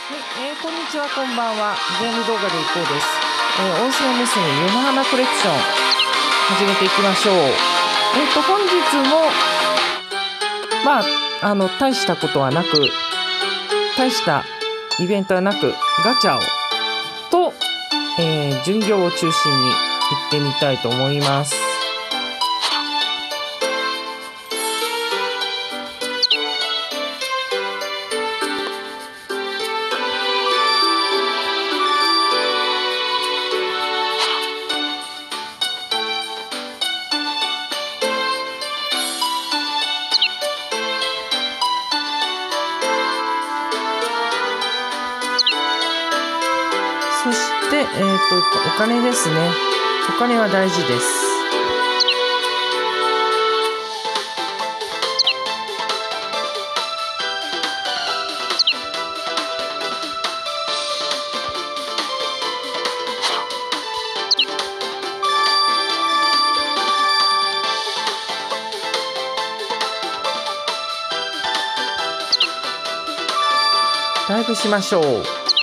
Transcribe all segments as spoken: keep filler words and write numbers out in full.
はい、えー、こんにちは、こんばんは。ゲーム動画でいこうです。えー、音声娘湯の花コレクション始めていきましょう。えっと本日もまああの大したことはなく、大したイベントはなく、ガチャをと、えー、巡業を中心に行ってみたいと思います。そして、えーと、お金ですね。お金は大事です。ライブしましょう。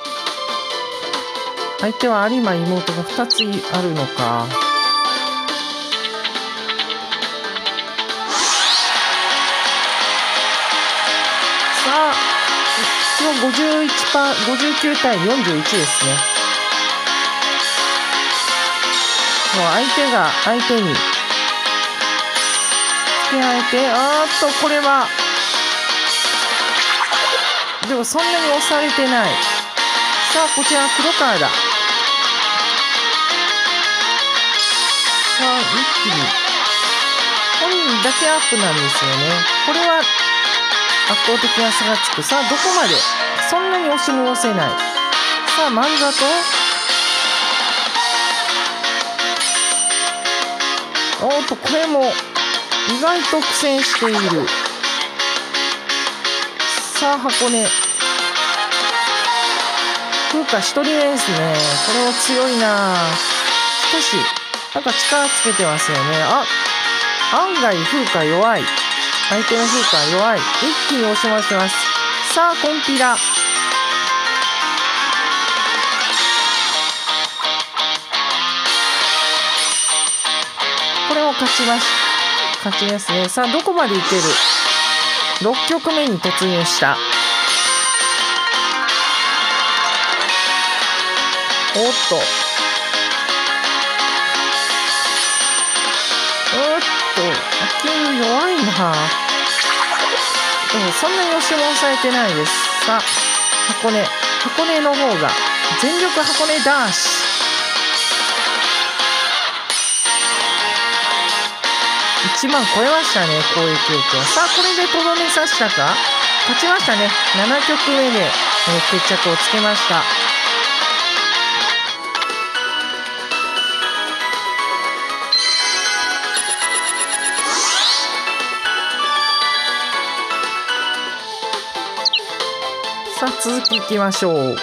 相手は有馬妹がふたつあるのか。さあ、一応 ごじゅういちパーセント、ごじゅうきゅうたいよんじゅういちですね。もう相手が相手に付けられて、あーっとこれはでもそんなに押されてない。さあこちら黒川だ。さあ一気に本人だけアップなんですよね。これは圧倒的な差がつく。さあどこまで、そんなに押し戻せない。さあ万里、おっとこれも意外と苦戦している。さあ箱根、風花一人目ですね。これも強いな。しかしなんか力つけてますよね。あ、案外風花弱い。相手の風花弱い。一気に押し回します。さあコンピラ、これも勝ちました。勝ちですね。さあどこまでいける。ろっきょくめに突入した。おっとおっと秋弱いな。でもそんなに押しもされてないです。さあ箱根、箱根の方が全力箱根ダーシ。いちまん超えましたね、攻撃力は。さあこれでとどめさしたか。勝ちましたね。ななきょくめで、えー、決着をつけました。さあ続きいきましょう。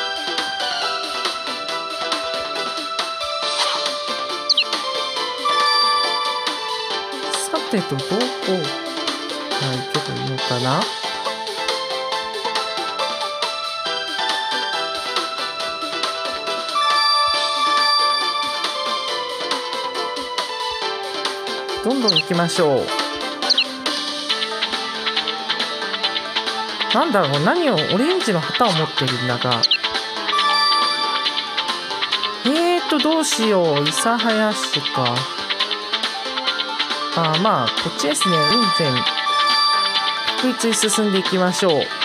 さてとどこ行けばいいのかな。どんどん行きましょう。なんだろう、何をオレンジの旗を持ってるんだが。えーとどうしよう。諫早市か。あーまあこっちですね。雲仙確実に進んでいきましょう。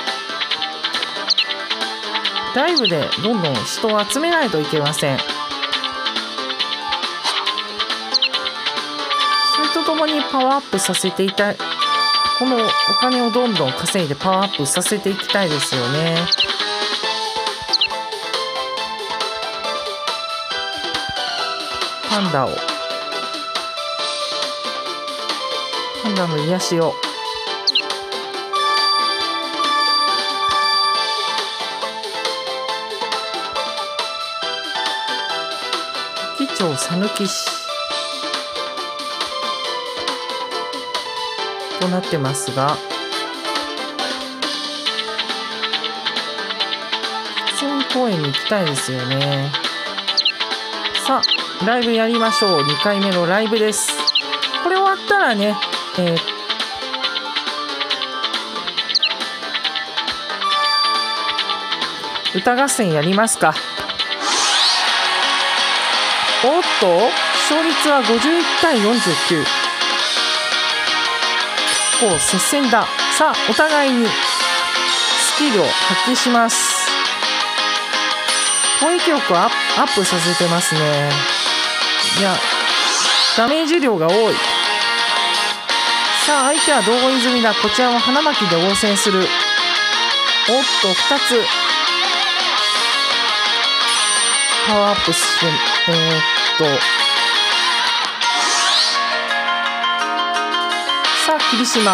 ライブでどんどん人を集めないといけません。それとともにパワーアップさせていたい。このお金をどんどん稼いでパワーアップさせていきたいですよね。パンダをパンダの癒しを。機長さぬき市となってますが、狐公園に行きたいですよね。さあライブやりましょう。にかいめのライブです。これ終わったらね、えー、歌合戦やりますか。おっと勝率はごじゅういちたいよんじゅうきゅう。結構接戦だ。さあお互いにスキルを発揮します。攻撃力をアップさせてますね。いやダメージ量が多い。さあ相手は道後泉だ。こちらも花巻で応戦する。おっとふたつパワーアップしてえー、っとさあ霧島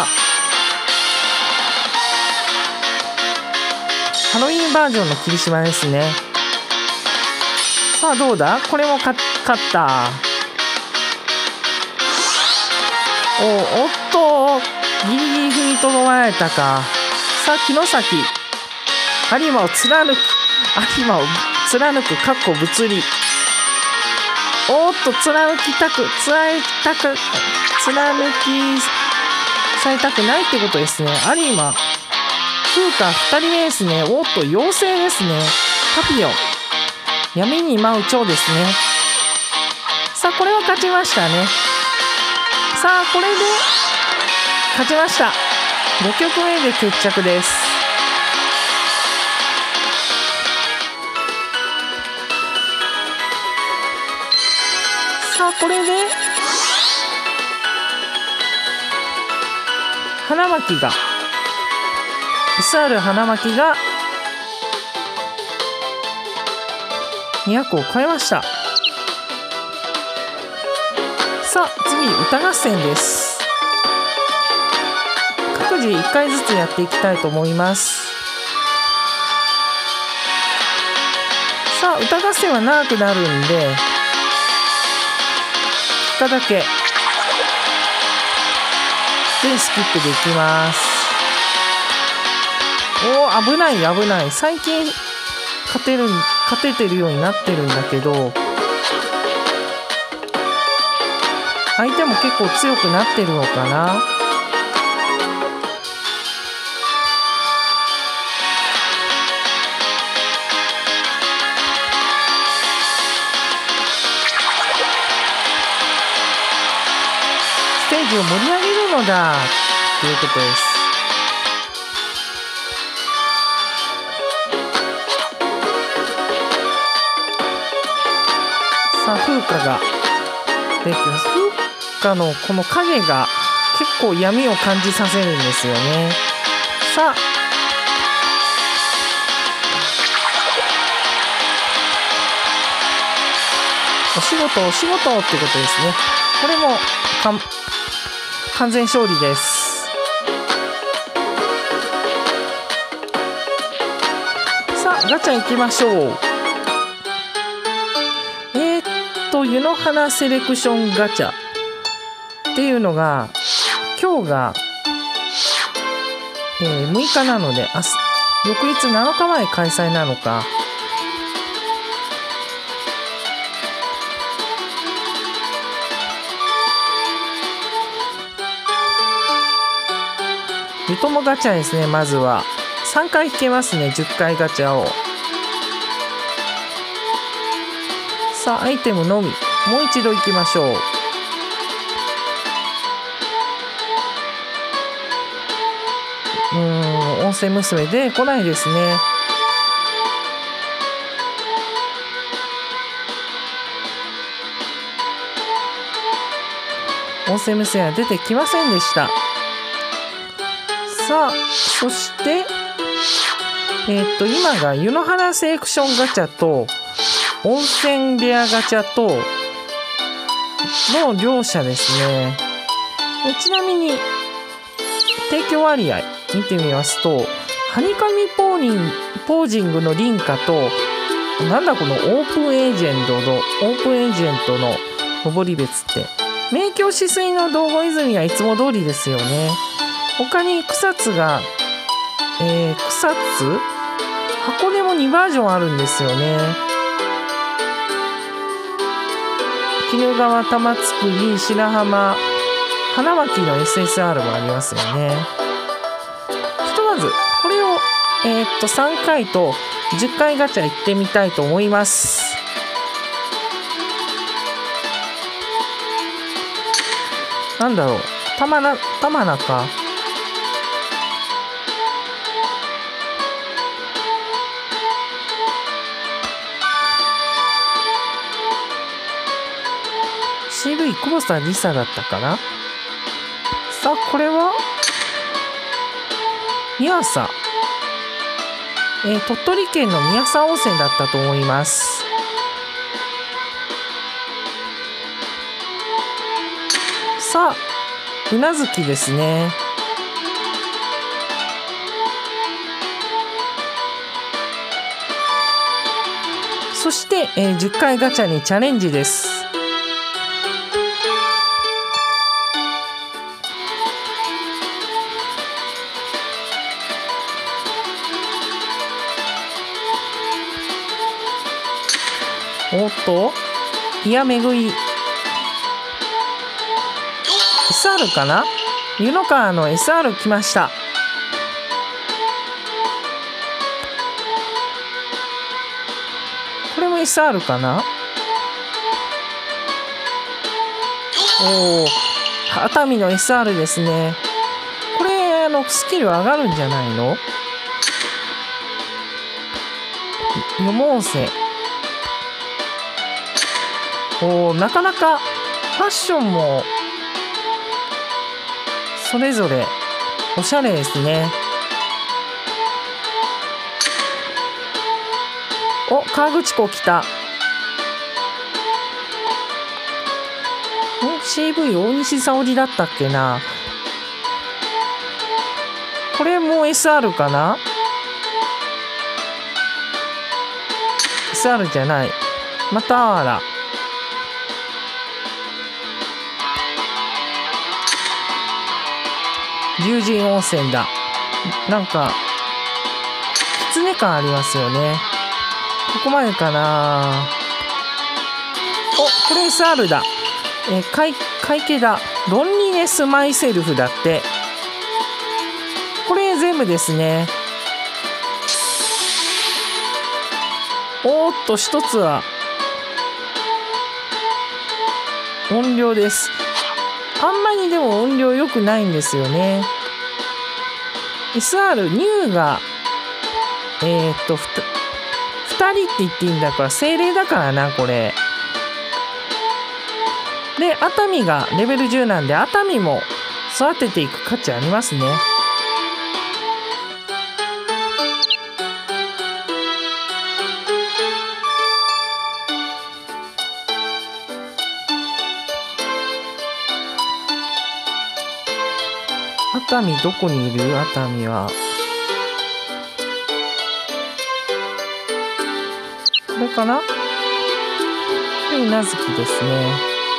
ハロウィンバージョンの霧島ですね。さあどうだ。これも勝ったおおっとギリギリ踏みとどまられたか。さあ城崎有馬を貫く有馬を貫くかっこ物理。おっと貫きたく貫きたく貫きされたくないってことですね。有馬風花ふたりめですね。おっと妖精ですね。パピヨン闇に舞う蝶ですね。さあこれは勝ちましたね。さあこれで勝ちました。ごきょくめで決着です。さあこれで花巻がエスアール 花巻がにひゃくを超えました。さあ次歌合戦です。各自いっかいずつやっていきたいと思います。さあ歌合戦は長くなるんでいっかいだけ全スキップでいきます。おー危ない危ない。最近勝てる勝ててるようになってるんだけど相手も結構強くなってるのかな。ステージを盛り上げるのだということです。さあ風花が出てきます。風花のこの影が結構闇を感じさせるんですよね。さあお仕事お仕事ってことですね。これもか完全勝利です。さあガチャ行きましょう。えー、っと湯の花セレクションガチャっていうのが今日が、えー、むいかなので明日翌日なのかまえ開催なのか。ゆともガチャですね。まずはさんかい引けますね。じゅっかいガチャを。さあアイテムのみもう一度いきましょう。うーん温泉娘で来ないですね。温泉娘は出てきませんでした。さあそしてえー、っと今が湯の花セレクションガチャと温泉レアガチャとの両者ですね。ちなみに提供割合見てみますとハニカミポーリンポージングのリンカとなんだこのオープンエージェントのオープンエージェントの登別って明鏡止水の道後泉はいつも通りですよね。他に草津が、えー、草津箱根もにバージョンあるんですよね。鬼怒川、玉造、白浜、花巻の エスエスアール もありますよね。ひとまずこれを、えー、っとさんかいとじゅっかいガチャ行ってみたいと思います。なんだろう、玉な、玉なか。シーブイ 久保田リサだったかな。さあ、これは宮佐、えー、鳥取県の宮佐温泉だったと思います。さあ、うなずきですね。そして、えー、じゅっかいガチャにチャレンジです。おっと、いやめぐい エスアール かな。湯の川の エスアール 来ました。これも エスアール かな。おお、熱海の エスアール ですね。これあのスキル上がるんじゃないの。よも温泉、おー、なかなかファッションもそれぞれおしゃれですね。お、河口湖来た。ん シーブイ 大西沙織だったっけな。これも エスアール かな。 エスアール じゃない、またあら。龍神温泉だ。なんか狐感ありますよね。ここまでかな。お、これ エスアール だ。えー、会会計だ。ロンリネスマイセルフだって。これ全部ですね。おーっと、一つは音量です。あんまりでも音量良くないんですよね。エスアール ニューがえー、っとふたふたりって言っていいんだから精霊だからな、これで。熱海がレベルじゅうなんで、熱海も育てていく価値ありますね。熱海どこにいる？熱海はこれかな。で、うなずきですね。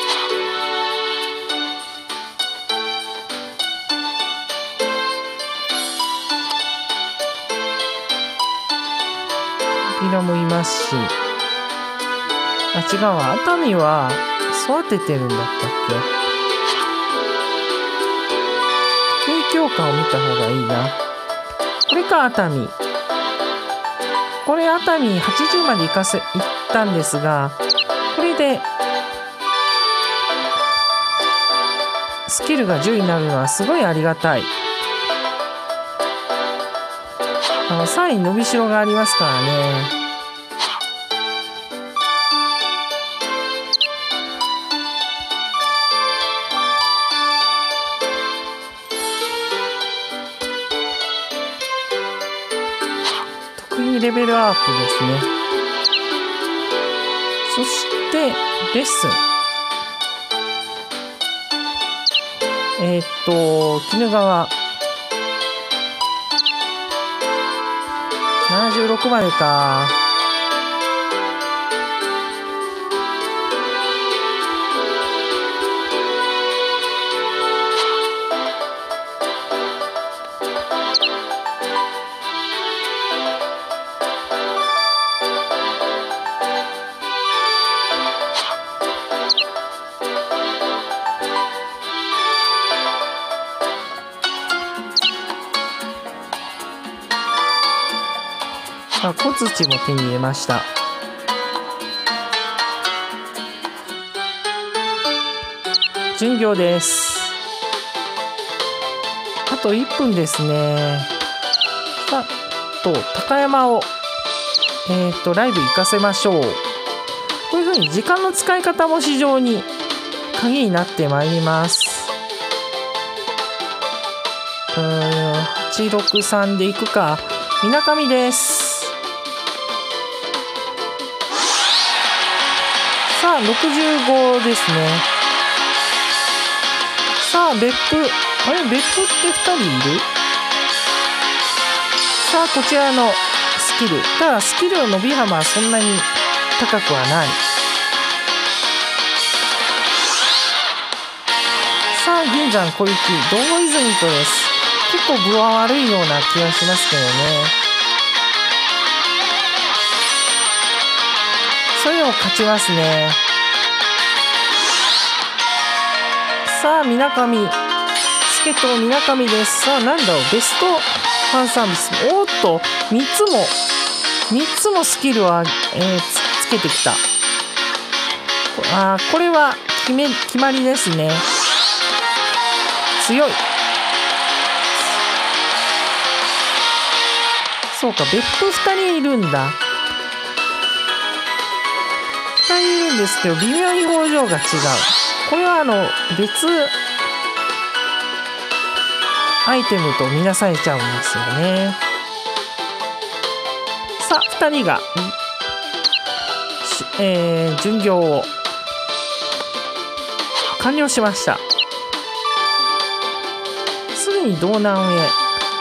ビラもいますし、あ、違うわ、熱海は育ててるんだったっけ。強化を見た方がいいな。これか、熱海。これ熱海はちじゅうまで行かせ行ったんですが、これでスキルがじゅうになるのはすごいありがたい。あのさんい伸びしろがありますからね。レベルアップですね。そしてレッスン、えー、っと鬼怒川ななじゅうろくまでか。 あ、小槌も手に入れました。巡業です。あといっぷんですね。さあと高山をえーとライブ行かせましょう。こういうふうに時間の使い方も非常に鍵になってまいります。うーんはちろくさんでいくか。みなかみです。さあろくじゅうごですね。さあ別府、あれ別府ってふたりいる？さあこちらのスキル、ただスキルの伸び幅はそんなに高くはない。さあ銀山小雪道後泉とです。結構分は悪いような気がしますけどね。それでも勝ちますね。さあみなかみ助っ人みなかみです。さあなんだろう、ベストファンサービス。おっとみっつもみっつもスキルは、えー、つ, つけてきた。あーこれは決め決まりですね。強い。そうか別府ふたりいるんだ。ふたりいるんですけど微妙に表情が違う。これはあの別アイテムと見なされちゃうんですよね。さあふたりが、えー、巡業を完了しました。すぐに道南へ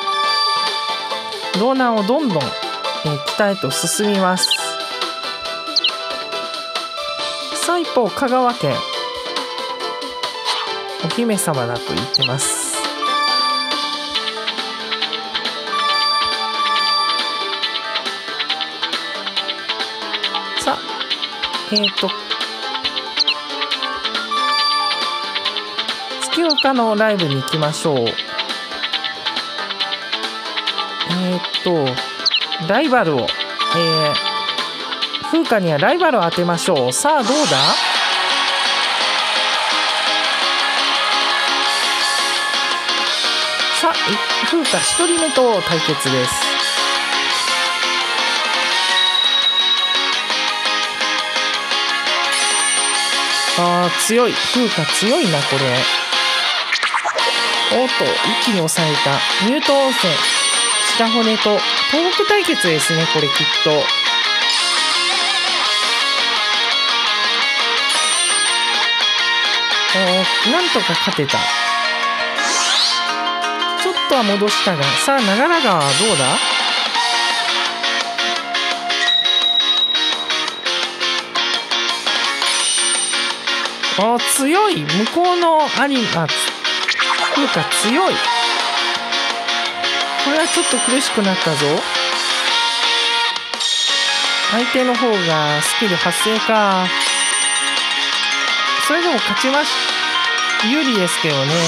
道南をどんどん、えー、北へと進みます。さあ一方香川県お姫様だと言ってます。さあえっ、ー、と月岡のライブに行きましょう。えっ、ー、とライバルを、えー、風花にはライバルを当てましょう。さあどうだ。さあ風花ひとりめと対決です。あー強い風花強いなこれ。おっと一気に抑えた。乳頭温泉白骨と東北対決ですねこれきっと。おなんとか勝てた。ちょっとは戻したが、さあ長良川はどうだ。あ強い。向こうのアニメあ風花強い。これはちょっと苦しくなったぞ。相手の方がスキル発生か。それでも勝ちまし有利ですけどね。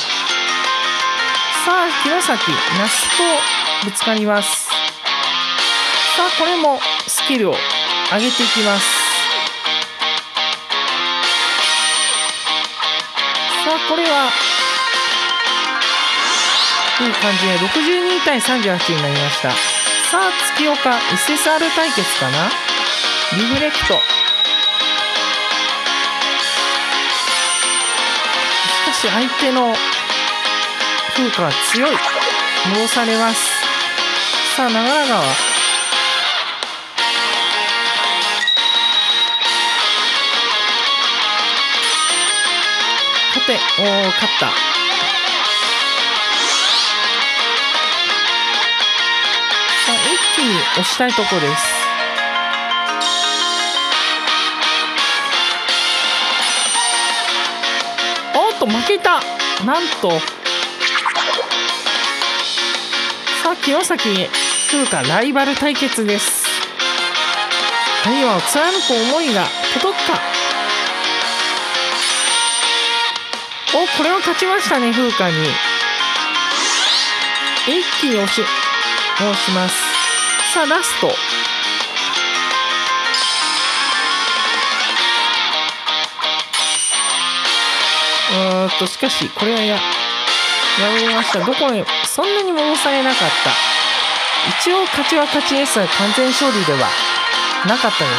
さあ城崎那須とぶつかります。さあこれもスキルを上げていきます。さあこれはいい感じでろくじゅうにたいさんじゅうはちになりました。さあ月岡 エスエスアール 対決かな。リフレクト。しかし相手の風花は強い。戻されます。さあ長良川勝て。おー勝った。一気に押したいところです。おっと負けた。なんとさあ城崎風花ライバル対決です。谷間を貫く思いが届くか。おこれは勝ちましたね。風花に一気に押し押します。 さあラスト。うーんとしかしこれはや敗れました。どこへそんなに戻されなかった。一応勝ちは勝ちですが完全勝利ではなかったです。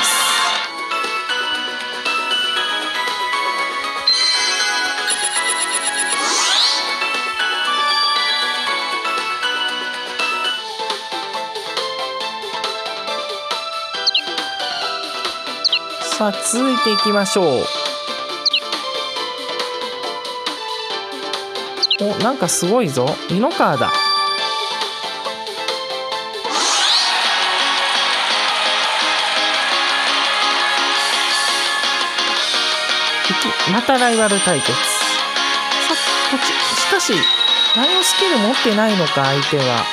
さあ続いていきましょう。お、なんかすごいぞ。イノカーだ。またライバル対決。さこっちしかし何もスキル持ってないのか相手は。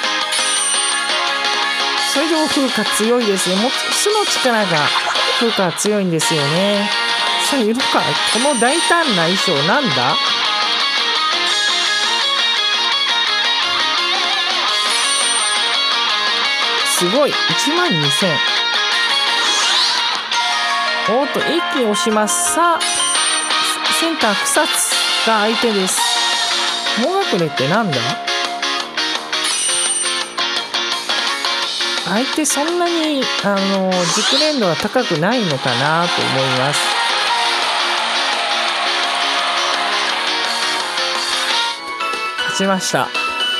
それでも風花強いですね。も巣の力が風花は強いんですよね。さあイノカー、この大胆な衣装なんだ。すごいいちまんにせん。おっと一気に押します。さあセンター草津が相手です。モガクレってなんだ。相手そんなにあの熟練度は高くないのかなと思います。勝ちました。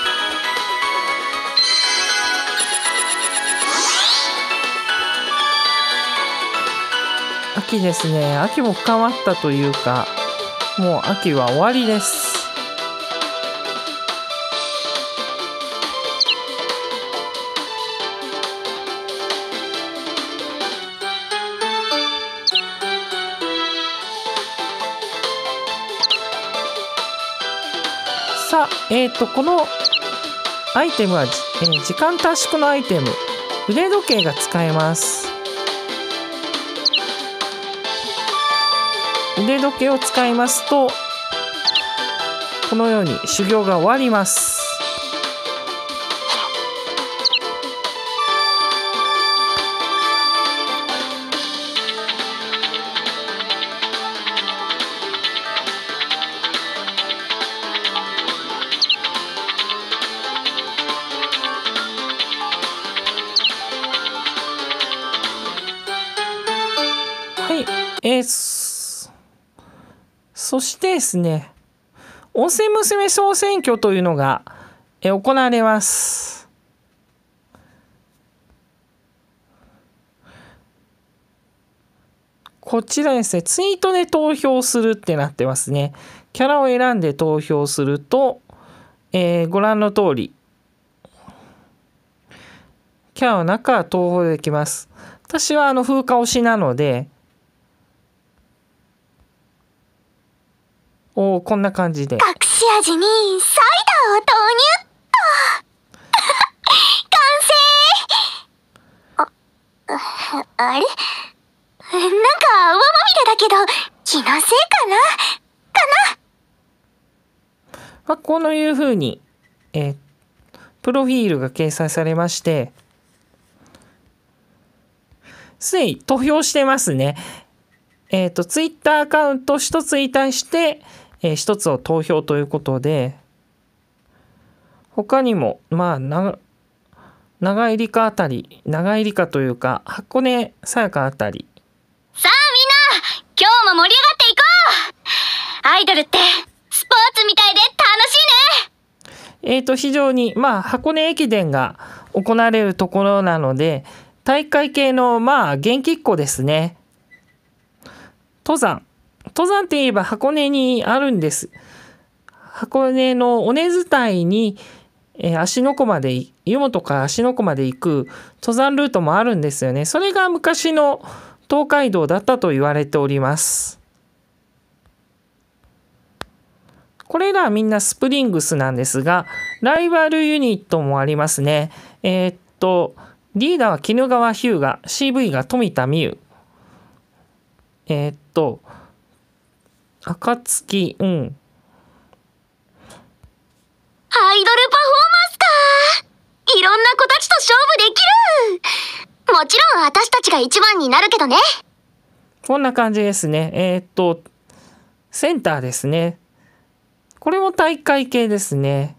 秋ですね。秋も深まったというか、もう秋は終わりです。さあ、えーと、このアイテムは、えー、時間短縮のアイテム、腕時計が使えます。腕時計を使いますとこのように修行が終わります。はい、えーそしてですね、温泉娘総選挙というのがえ行われます。こちらですね、ツイートで投票するってなってますね。キャラを選んで投票すると、えー、ご覧の通りキャラの中は投票できます。私はあの風花推しなので、おこんな感じで隠し味にサイダーを投入っと完成。あ、あれなんか泡まみれだけど気のせいかなかな。 まあ、こういうふうに、えー、プロフィールが掲載されまして、すでに投票してますね。えっと、ツイッターアカウント一つに対して、えー、一つを投票ということで、他にも、まあ、な長井理香あたり、長井理香というか、箱根さやかあたり。 さあみんな、今日も盛り上がっていこう。アイドルってスポーツみたいで楽しいね。 えっと、非常に、まあ、箱根駅伝が行われるところなので、大会系の、まあ、元気っ子ですね。登山。登山って言えば箱根にあるんです。箱根の尾根伝いに、えー、芦ノ湖まで、湯本から芦ノ湖まで行く登山ルートもあるんですよね。それが昔の東海道だったと言われております。これらはみんなスプリングスなんですが、ライバルユニットもありますね。えー、っと、リーダーは鬼怒川日向、シーブイ が富田美優。えー、っと、暁、うん。 アイドルパフォーマンスか。 いろんな子たちと勝負できる。もちろん私たちが一番になるけどね。 こんな感じですね。えー、っとセンターですね。これも大会系ですね。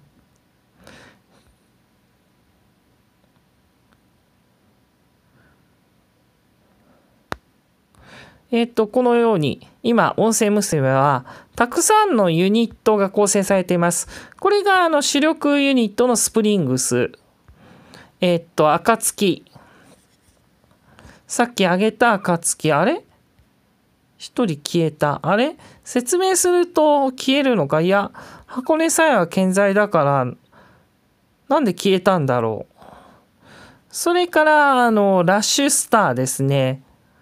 えー、っとこのように今音声娘はたくさんのユニットが構成されています。これがあの主力ユニットのスプリングス、えー、っと暁、さっき挙げた暁、あれ一人消えた。あれ説明すると消えるのか。いや、箱根さえは健在だからなんで消えたんだろう。それからあのラッシュスターですね。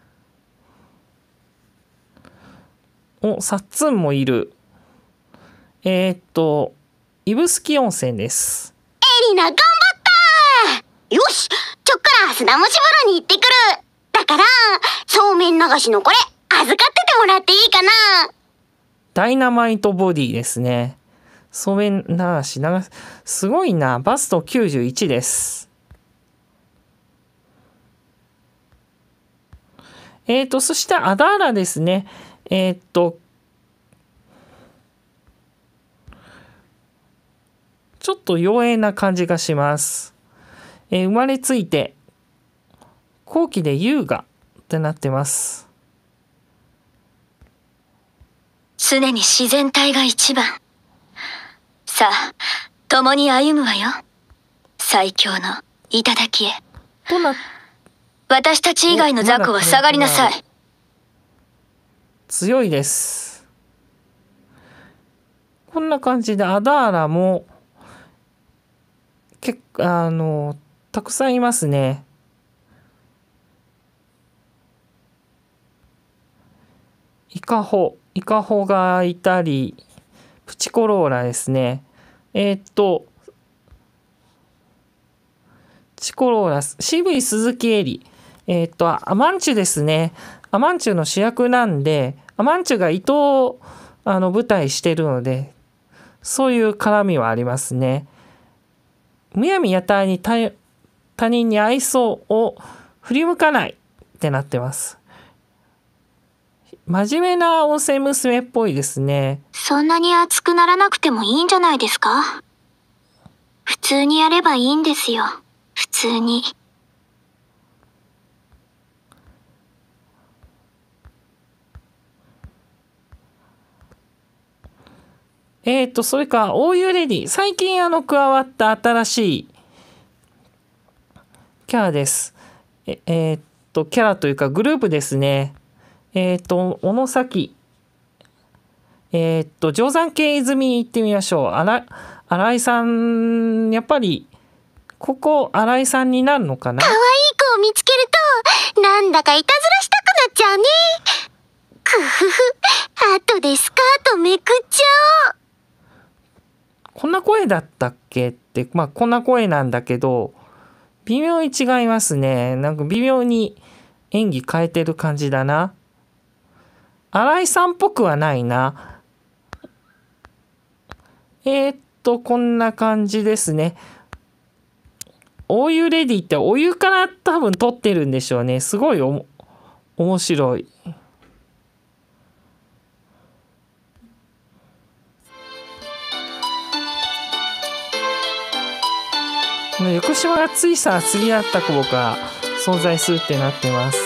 お、サッツンもいる。えー、っと指宿温泉です。 エリナ頑張った。よし、ちょっから砂蒸し風呂に行ってくる。だからそうめん流しのこれ預かっててもらっていいかな。 ダイナマイトボディですね。そうめん流し流し、すごいな。バストきゅうじゅういちです。えー、っとそしてアダーラですね。えー、っとちょっと妖艶な感じがします。えー、生まれついて後期で優雅ってなってます。 常に自然体が一番。さあ共に歩むわよ、最強の頂へ。 とな私たち以外の雑魚は下がりなさい。 強いです。こんな感じでアダーラも結構あのたくさんいますね。イカホイカホがいたり、プチコローラですね。えー、っとチコローラ シーブイ 鈴木エリ、えー、っとアマンチュですね。アマンチュの主役なんで、アマンチュが伊藤をあの舞台してるので、そういう絡みはありますね。むやみやたらに 他, 他人に愛想を振り向かないってなってます。真面目な音声娘っぽいですね。 そんなに熱くならなくてもいいんじゃないですか。普通にやればいいんですよ、普通に。 えっとそれからオーユーレディ、最近あの加わった新しいキャラです。ええー、っとキャラというかグループですね。えー、っと小野崎、えー、っと定山系泉行ってみましょう。新新井さん、やっぱりここ新井さんになるのかな。 可愛い子を見つけるとなんだかいたずらしたくなっちゃうね。くふふ、後でスカートめくっちゃおう。 こんな声だったっけって、まあこんな声なんだけど微妙に違いますね。なんか微妙に演技変えてる感じだな。新井さんっぽくはないな。えー、っとこんな感じですね。お湯レディってお湯から多分撮ってるんでしょうね。すごいおも面白い。横島がついさ次会った子が存在するってなってます。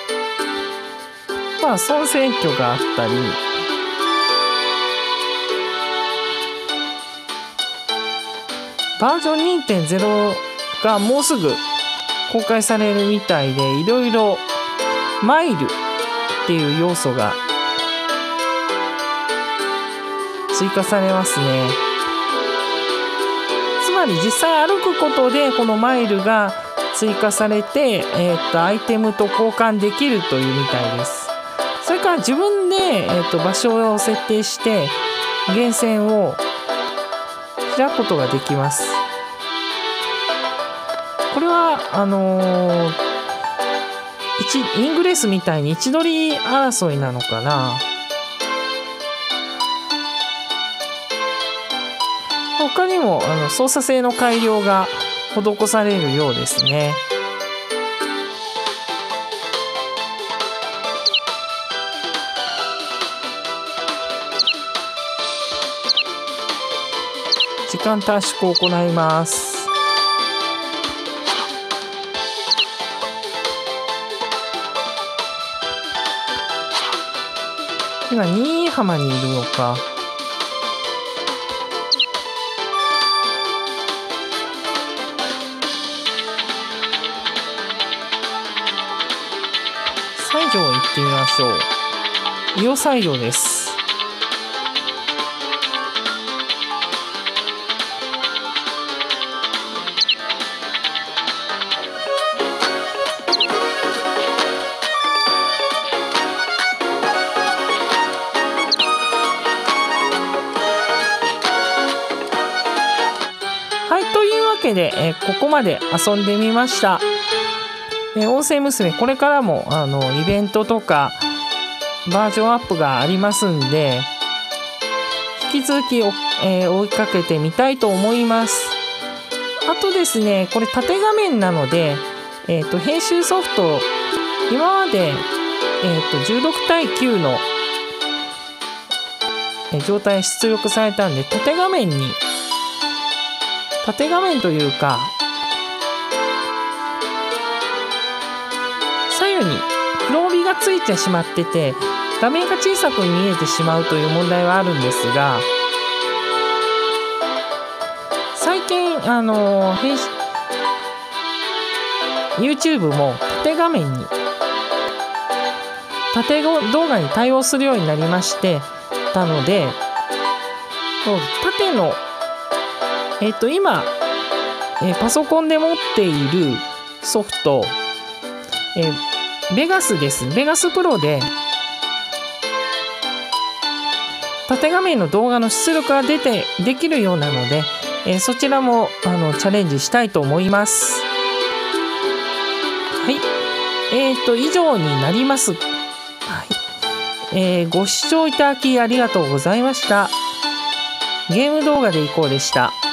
まあ総選挙があったり、バージョン にてんゼロ がもうすぐ公開されるみたいで、いろいろマイルっていう要素が追加されますね。つまり実際歩くことでこのマイルが追加されて、えー、とアイテムと交換できるというみたいです。それから自分で、えー、と場所を設定して源泉を開くことができます。これはあのー、イングレスみたいに位置取り争いなのかな。他にもあの操作性の改良が施されるようですね。時間短縮を行います。今新居浜にいるのか。西条へ行ってみましょう。伊予西条です。でえここまで遊んでみました。え音声娘これからもあのイベントとかバージョンアップがありますんで、引き続きお、えー、追いかけてみたいと思います。あとですね、これ縦画面なので、えー、と編集ソフト今まで、えー、とじゅうろくたいきゅうの、えー、状態出力されたんで、縦画面に縦画面というか左右に黒帯がついてしまってて画面が小さく見えてしまうという問題はあるんですが、最近あの編集 YouTube も縦画面に縦動画に対応するようになりましてたので、縦のえっと今、えー、パソコンで持っているソフト、えー、ベガスです。ベガスプロで縦画面の動画の出力が出てできるようなので、えー、そちらもあのチャレンジしたいと思います。はい、えーと以上になります。はい、えー、ご視聴いただきありがとうございました。ゲーム動画でいこうでした。